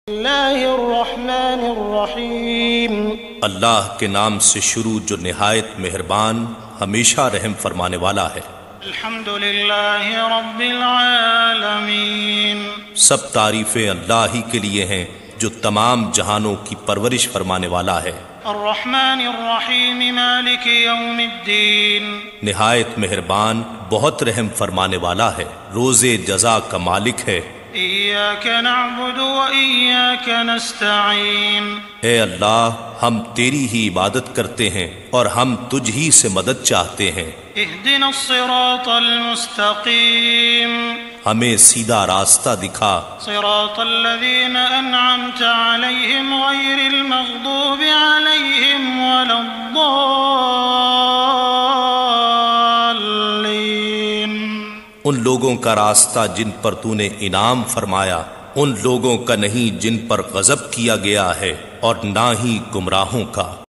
اللہ الرحمن الرحیم اللہ کے نام سے شروع جو نہایت مہربان ہمیشہ رحم فرمانے والا ہے۔ الحمد للہ رب العالمین سب تعریفیں اللہ ہی کے لیے ہیں جو تمام جہانوں کی پرورش فرمانے والا ہے۔ الرحمن الرحیم مالک یوم الدین نہایت مہربان بہت رحم فرمانے والا ہے، روز جزا کا مالک ہے۔ ایاک نعبد و ایاک نستعین اے اللہ ہم تیری ہی عبادت کرتے ہیں اور ہم تجھ ہی سے مدد چاہتے ہیں۔ اہدنا الصراط المستقیم ہمیں سیدھا راستہ دکھا، صراط الذین انعمت علیہم غیر المغضوب علیہم ولا الضالین ان لوگوں کا راستہ جن پر تو نے انعام فرمایا، ان لوگوں کا نہیں جن پر غضب کیا گیا ہے، اور نہ ہی گمراہوں کا۔